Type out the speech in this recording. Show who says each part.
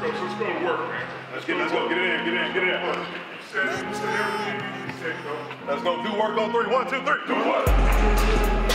Speaker 1: let's go to work, man.
Speaker 2: Let's go. Get it in.
Speaker 1: You said everything you said, though.
Speaker 2: Let's go. Do work on 3. 1, 2, 3.
Speaker 1: Do what?